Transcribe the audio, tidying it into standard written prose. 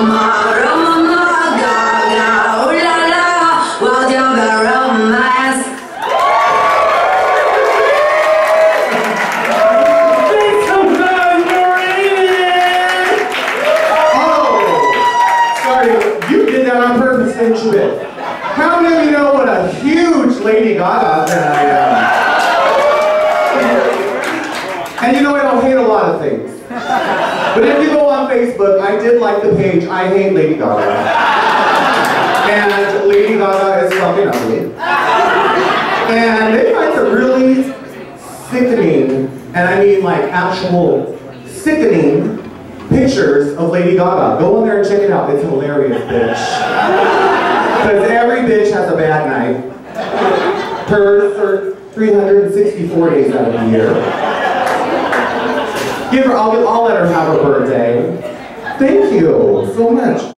How many of you know what a huge Lady Gaga fan I am? And you know I don't hate a lot of things. But if you go on Facebook, I did like the page I Hate Lady Gaga. And Lady Gaga is fucking ugly. And they find some really sickening, and I mean like actual sickening pictures of Lady Gaga. Go in there and check it out. It's hilarious, bitch. Because every bitch has a bad night. For 364 days out of the year. I'll let her have her birthday. Thank you so much.